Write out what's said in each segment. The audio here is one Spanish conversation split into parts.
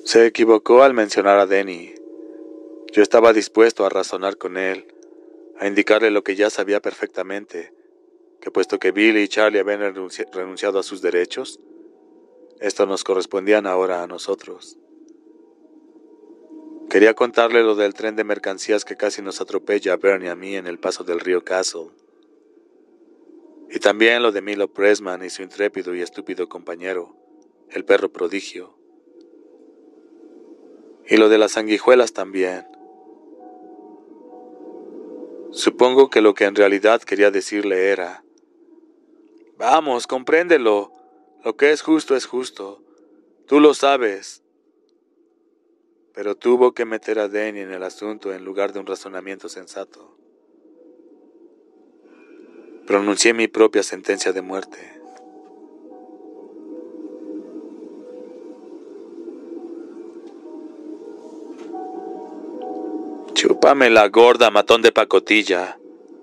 Se equivocó al mencionar a Denny. Yo estaba dispuesto a razonar con él, a indicarle lo que ya sabía perfectamente, que puesto que Billy y Charlie habían renunciado a sus derechos, estos nos correspondían ahora a nosotros. Quería contarle lo del tren de mercancías que casi nos atropella a Bernie y a mí en el paso del río Castle. Y también lo de Milo Pressman y su intrépido y estúpido compañero, el perro prodigio. Y lo de las sanguijuelas también. Supongo que lo que en realidad quería decirle era: vamos, compréndelo. Lo que es justo. Tú lo sabes. Pero tuvo que meter a Denny en el asunto en lugar de un razonamiento sensato. Pronuncié mi propia sentencia de muerte. Chúpame la gorda, matón de pacotilla.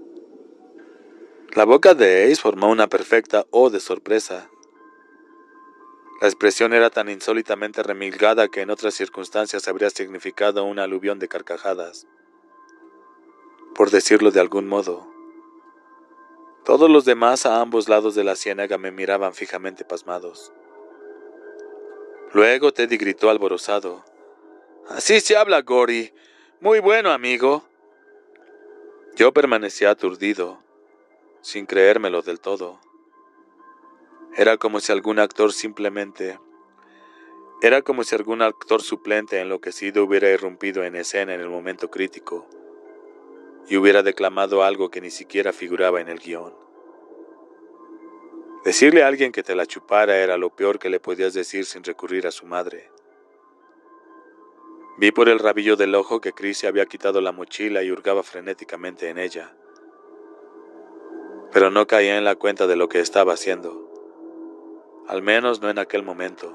La boca de Ace formó una perfecta O de sorpresa. La expresión era tan insólitamente remilgada que en otras circunstancias habría significado una aluvión de carcajadas. Por decirlo de algún modo. Todos los demás a ambos lados de la ciénaga me miraban fijamente pasmados. Luego Teddy gritó alborozado: «Así se habla, Gory. Muy bueno, amigo». Yo permanecía aturdido, sin creérmelo del todo. Era como si algún actor suplente enloquecido hubiera irrumpido en escena en el momento crítico y hubiera declamado algo que ni siquiera figuraba en el guión. Decirle a alguien que te la chupara era lo peor que le podías decir sin recurrir a su madre. Vi por el rabillo del ojo que Chris se había quitado la mochila y hurgaba frenéticamente en ella. Pero no caía en la cuenta de lo que estaba haciendo. Al menos no en aquel momento.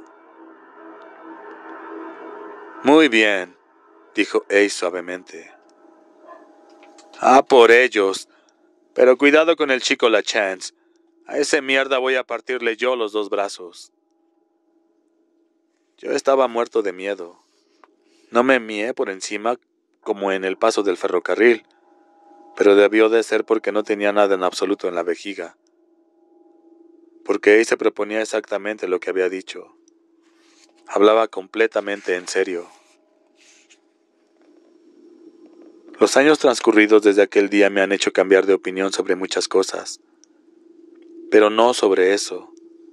«Muy bien», dijo Ace suavemente. «Ah, por ellos. Pero cuidado con el chico LaChance. A ese mierda voy a partirle yo los 2 brazos». Yo estaba muerto de miedo. No me mié por encima como en el paso del ferrocarril, pero debió de ser porque no tenía nada en absoluto en la vejiga. Porque Ace se proponía exactamente lo que había dicho. Hablaba completamente en serio. Los años transcurridos desde aquel día me han hecho cambiar de opinión sobre muchas cosas, pero no sobre eso.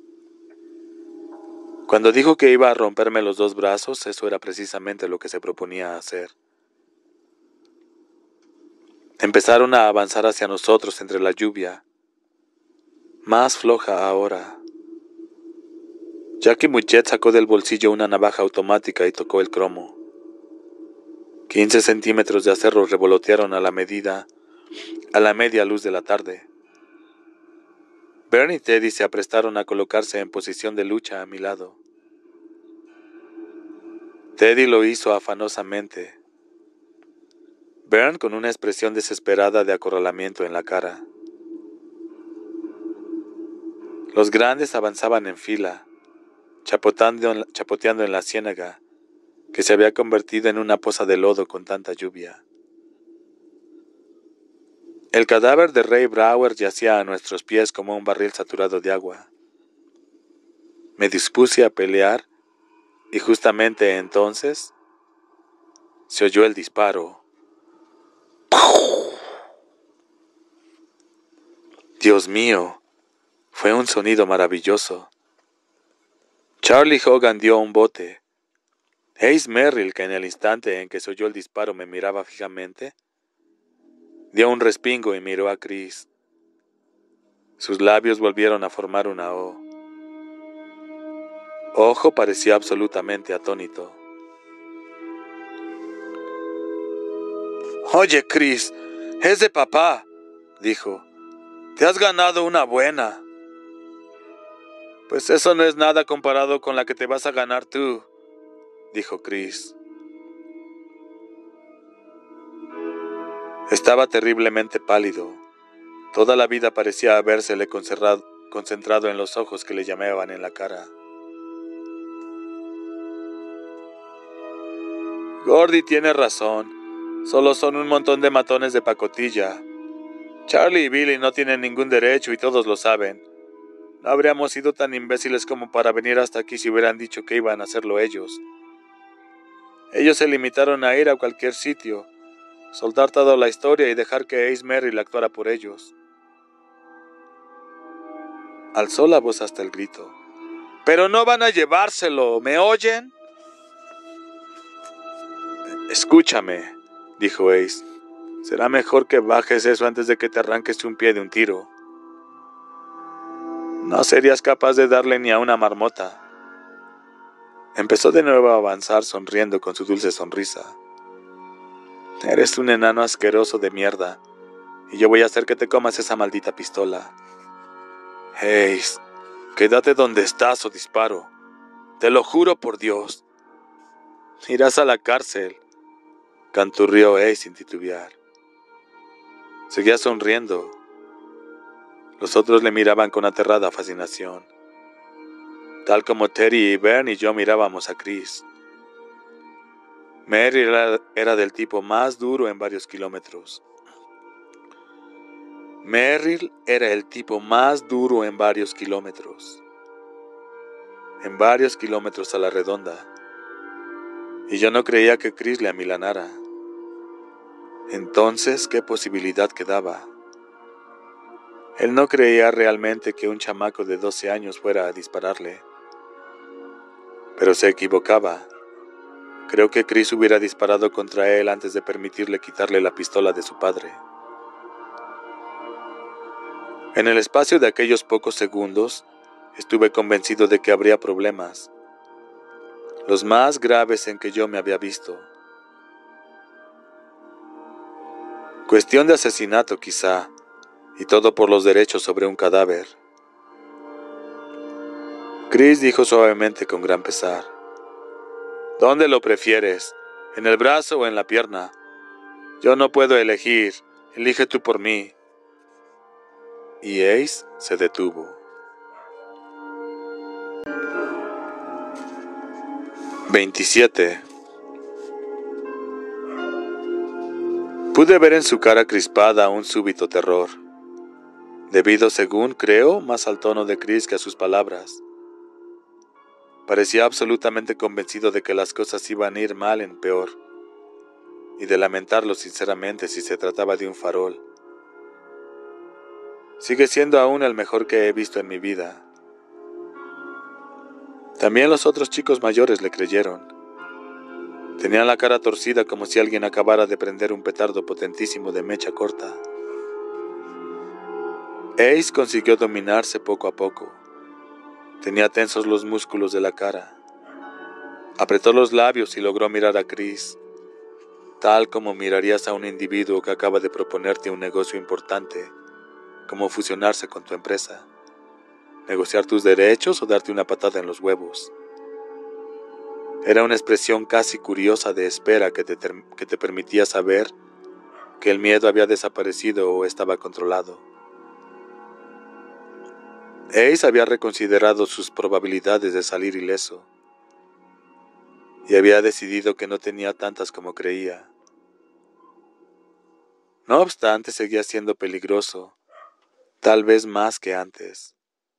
Cuando dijo que iba a romperme los 2 brazos, eso era precisamente lo que se proponía hacer. Empezaron a avanzar hacia nosotros entre la lluvia, más floja ahora. Jackie Muchet sacó del bolsillo una navaja automática y tocó el cromo. 15 centímetros de acero revolotearon a la media luz de la tarde. Bernie y Teddy se aprestaron a colocarse en posición de lucha a mi lado. Teddy lo hizo afanosamente. Bern con una expresión desesperada de acorralamiento en la cara. Los grandes avanzaban en fila, chapoteando en la ciénaga, que se había convertido en una poza de lodo con tanta lluvia. El cadáver de Ray Brower yacía a nuestros pies como un barril saturado de agua. Me dispuse a pelear y justamente entonces se oyó el disparo. Dios mío, fue un sonido maravilloso. Charlie Hogan dio un bote. Ace Merrill, que en el instante en que se oyó el disparo me miraba fijamente, dio un respingo y miró a Chris. Sus labios volvieron a formar una O. Ojo parecía absolutamente atónito. «Oye, Chris, es de papá», dijo. «Te has ganado una buena». «Pues eso no es nada comparado con la que te vas a ganar tú», dijo Chris. Estaba terriblemente pálido. Toda la vida parecía habérsele concentrado en los ojos que le llamaban en la cara. Gordy tiene razón. Solo son un montón de matones de pacotilla. Charlie y Billy no tienen ningún derecho y todos lo saben. No habríamos sido tan imbéciles como para venir hasta aquí si hubieran dicho que iban a hacerlo ellos. Ellos se limitaron a ir a cualquier sitio, soltar toda la historia y dejar que Ace Merrill actuara por ellos. Alzó la voz hasta el grito. ¡Pero no van a llevárselo! ¿Me oyen? Escúchame, dijo Ace. Será mejor que bajes eso antes de que te arranques un pie de un tiro. No serías capaz de darle ni a una marmota. Empezó de nuevo a avanzar sonriendo con su dulce sonrisa. Eres un enano asqueroso de mierda, y yo voy a hacer que te comas esa maldita pistola. Ace, quédate donde estás o disparo. Te lo juro por Dios. Irás a la cárcel, canturrió Ace sin titubear. Seguía sonriendo. Los otros le miraban con aterrada fascinación, tal como Terry y Vern y yo mirábamos a Chris. Merrill era del tipo más duro en varios kilómetros. Merrill era el tipo más duro en varios kilómetros. En varios kilómetros a la redonda. Y yo no creía que Chris le amilanara. Entonces, ¿qué posibilidad quedaba? Él no creía realmente que un chamaco de 12 años fuera a dispararle. Pero se equivocaba. Creo que Chris hubiera disparado contra él antes de permitirle quitarle la pistola de su padre. En el espacio de aquellos pocos segundos, estuve convencido de que habría problemas, los más graves en que yo me había visto. Cuestión de asesinato quizá, y todo por los derechos sobre un cadáver. Chris dijo suavemente con gran pesar. ¿Dónde lo prefieres? ¿En el brazo o en la pierna? Yo no puedo elegir, elige tú por mí. Y Ace se detuvo. 27. Pude ver en su cara crispada un súbito terror, debido, según creo, más al tono de Chris que a sus palabras. Parecía absolutamente convencido de que las cosas iban a ir mal en peor, y de lamentarlo sinceramente si se trataba de un farol. Sigue siendo aún el mejor que he visto en mi vida. También los otros chicos mayores le creyeron. Tenían la cara torcida como si alguien acabara de prender un petardo potentísimo de mecha corta. Ace consiguió dominarse poco a poco. Tenía tensos los músculos de la cara. Apretó los labios y logró mirar a Chris, tal como mirarías a un individuo que acaba de proponerte un negocio importante, como fusionarse con tu empresa, negociar tus derechos o darte una patada en los huevos. Era una expresión casi curiosa de espera que te permitía saber que el miedo había desaparecido o estaba controlado. Ace había reconsiderado sus probabilidades de salir ileso y había decidido que no tenía tantas como creía. No obstante, seguía siendo peligroso, tal vez más que antes.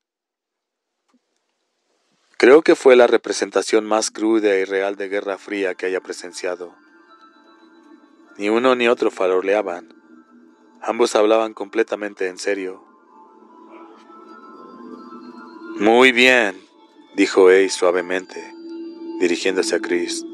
Creo que fue la representación más cruda y real de Guerra Fría que haya presenciado. Ni uno ni otro faroleaban. Ambos hablaban completamente en serio. Muy bien, dijo Ace suavemente, dirigiéndose a Chris.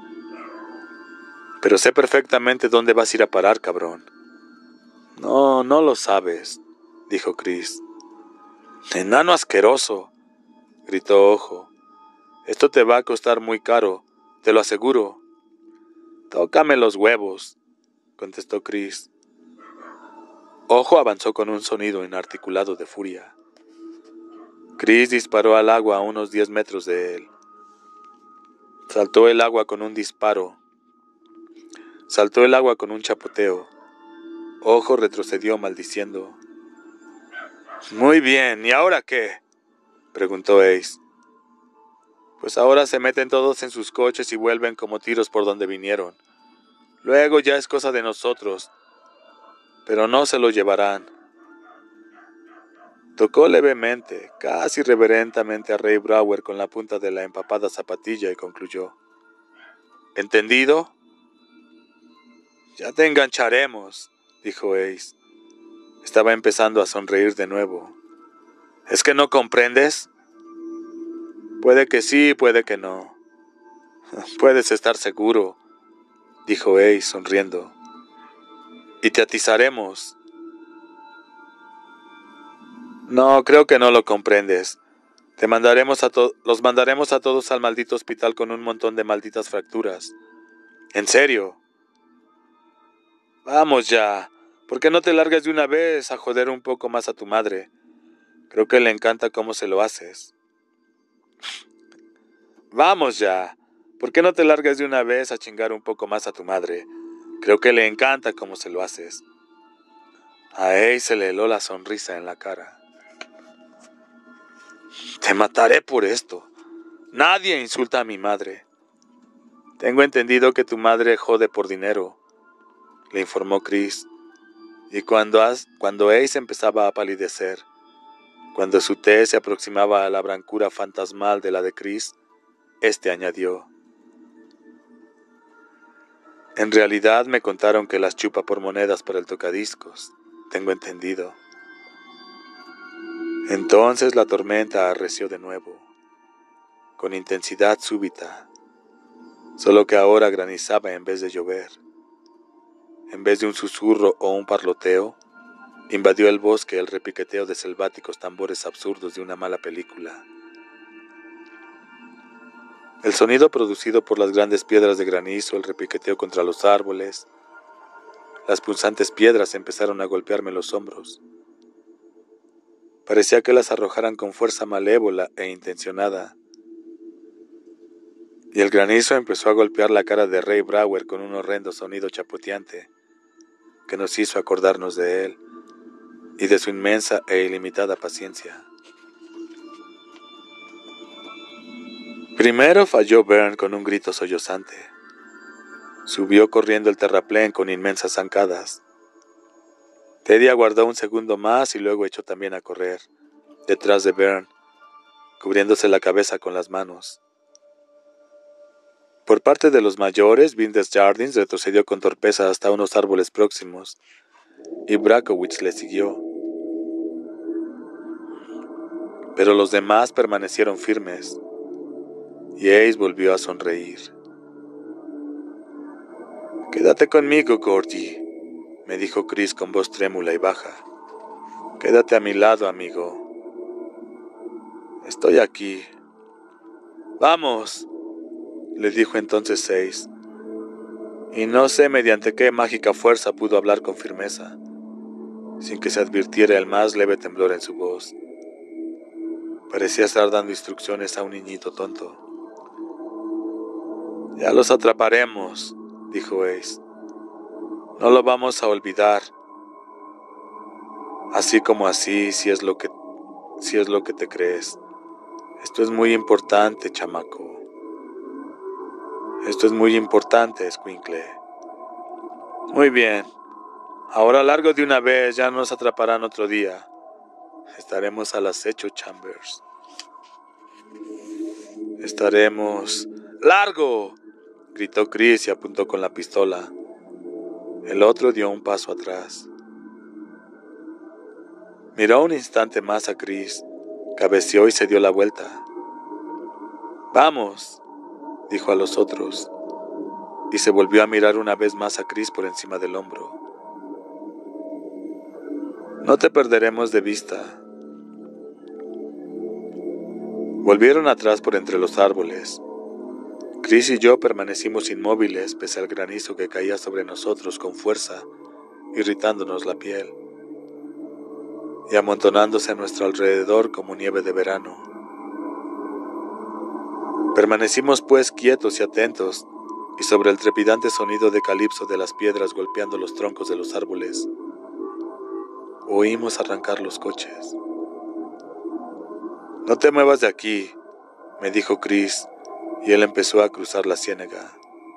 Pero sé perfectamente dónde vas a ir a parar, cabrón. No lo sabes, dijo Chris. Enano asqueroso, gritó Ojo. Esto te va a costar muy caro, te lo aseguro. Tócame los huevos, contestó Chris. Ojo avanzó con un sonido inarticulado de furia. Chris disparó al agua a unos 10 metros de él. Saltó el agua con un disparo. Saltó el agua con un chapoteo. Ojo retrocedió maldiciendo. Muy bien, ¿y ahora qué?, preguntó Ace. Pues ahora se meten todos en sus coches y vuelven como tiros por donde vinieron. Luego ya es cosa de nosotros, pero no se lo llevarán. Tocó levemente, casi reverentemente a Ray Brower con la punta de la empapada zapatilla y concluyó. ¿Entendido? Ya te engancharemos, dijo Ace. Estaba empezando a sonreír de nuevo. ¿Es que no comprendes? Puede que sí, puede que no. Puedes estar seguro, dijo Ace sonriendo. Y te atizaremos. No, creo que no lo comprendes. Los mandaremos a todos al maldito hospital con un montón de malditas fracturas. ¿En serio? Vamos ya. ¿Por qué no te largas de una vez a joder un poco más a tu madre? Creo que le encanta cómo se lo haces. Vamos ya. ¿Por qué no te largas de una vez a chingar un poco más a tu madre? Creo que le encanta cómo se lo haces. A Ace se le heló la sonrisa en la cara. Te mataré por esto. Nadie insulta a mi madre. Tengo entendido que tu madre jode por dinero, le informó Chris. Y cuando Ace empezaba a palidecer, cuando su tez se aproximaba a la blancura fantasmal de la de Chris, este añadió. En realidad me contaron que las chupa por monedas para el tocadiscos, tengo entendido. Entonces la tormenta arreció de nuevo, con intensidad súbita, solo que ahora granizaba en vez de llover. En vez de un susurro o un parloteo, invadió el bosque el repiqueteo de selváticos tambores absurdos de una mala película. El sonido producido por las grandes piedras de granizo, el repiqueteo contra los árboles. Las punzantes piedras empezaron a golpearme los hombros. Parecía que las arrojaran con fuerza malévola e intencionada. Y el granizo empezó a golpear la cara de Ray Brower con un horrendo sonido chapoteante que nos hizo acordarnos de él y de su inmensa e ilimitada paciencia. Primero falló Bern con un grito sollozante. Subió corriendo el terraplén con inmensas zancadas. Teddy aguardó un segundo más y luego echó también a correr, detrás de Bern, cubriéndose la cabeza con las manos. Por parte de los mayores, Vindes Jardins retrocedió con torpeza hasta unos árboles próximos, y Brakowitz le siguió. Pero los demás permanecieron firmes, y Ace volvió a sonreír. «Quédate conmigo, Gordy», me dijo Chris con voz trémula y baja. «Quédate a mi lado, amigo. Estoy aquí». «Vamos», le dijo entonces Ace, y no sé mediante qué mágica fuerza pudo hablar con firmeza, sin que se advirtiera el más leve temblor en su voz. Parecía estar dando instrucciones a un niñito tonto. «Ya los atraparemos», dijo Ace. «No lo vamos a olvidar. Así como así, si es lo que te crees. Esto es muy importante, chamaco. Esto es muy importante, escuincle. Muy bien. Ahora largo de una vez, ya nos atraparán otro día. Estaremos al acecho, Chambers. Estaremos... ¡Largo!», gritó Chris y apuntó con la pistola. El otro dio un paso atrás. Miró un instante más a Chris, cabeceó y se dio la vuelta. «Vamos», dijo a los otros, y se volvió a mirar una vez más a Chris por encima del hombro. «No te perderemos de vista». Volvieron atrás por entre los árboles. Chris y yo permanecimos inmóviles pese al granizo que caía sobre nosotros con fuerza, irritándonos la piel y amontonándose a nuestro alrededor como nieve de verano. Permanecimos pues quietos y atentos, y sobre el trepidante sonido de calipso de las piedras golpeando los troncos de los árboles, oímos arrancar los coches. «No te muevas de aquí», me dijo Chris, y él empezó a cruzar la ciénaga.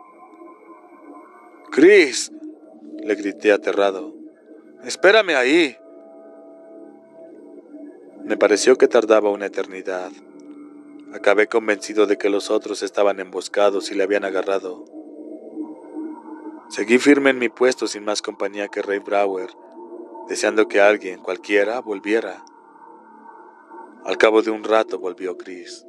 «¡Chris!», le grité aterrado. «¡Espérame ahí!». Me pareció que tardaba una eternidad. Acabé convencido de que los otros estaban emboscados y le habían agarrado. Seguí firme en mi puesto sin más compañía que Ray Brower, deseando que alguien, cualquiera, volviera. Al cabo de un rato volvió Chris.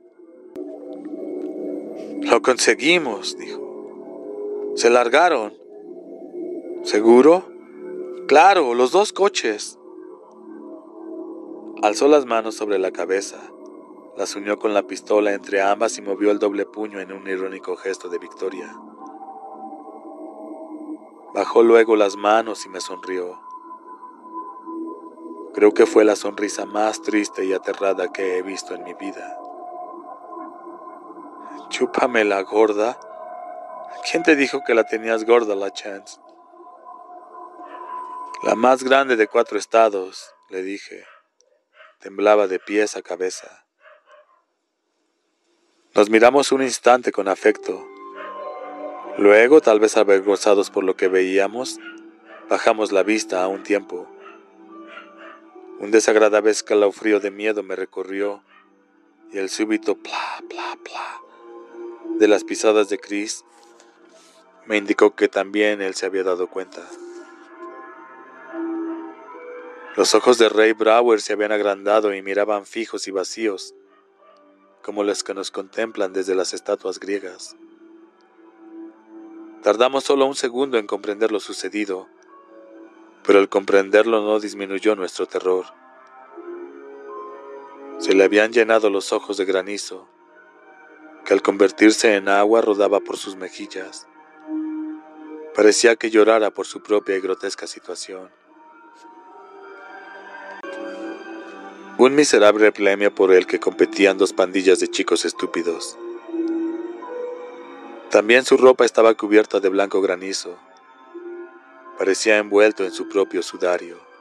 «Lo conseguimos», dijo. «Se largaron». «¿Seguro?». «Claro, los 2 coches». Alzó las manos sobre la cabeza, las unió con la pistola entre ambas y movió el doble puño en un irónico gesto de victoria. Bajó luego las manos y me sonrió. Creo que fue la sonrisa más triste y aterrada que he visto en mi vida. «Chúpame la gorda». «¿Quién te dijo que la tenías gorda, la Chance?». «La más grande de 4 estados», le dije. Temblaba de pies a cabeza. Nos miramos un instante con afecto. Luego, tal vez avergonzados por lo que veíamos, bajamos la vista a un tiempo. Un desagradable escalofrío de miedo me recorrió y el súbito pla, pla, pla de las pisadas de Chris me indicó que también él se había dado cuenta. Los ojos de Ray Brower se habían agrandado y miraban fijos y vacíos, como los que nos contemplan desde las estatuas griegas. Tardamos solo un segundo en comprender lo sucedido, pero el comprenderlo no disminuyó nuestro terror. Se le habían llenado los ojos de granizo, que al convertirse en agua rodaba por sus mejillas. Parecía que llorara por su propia y grotesca situación. Un miserable premio por el que competían 2 pandillas de chicos estúpidos. También su ropa estaba cubierta de blanco granizo. Parecía envuelto en su propio sudario.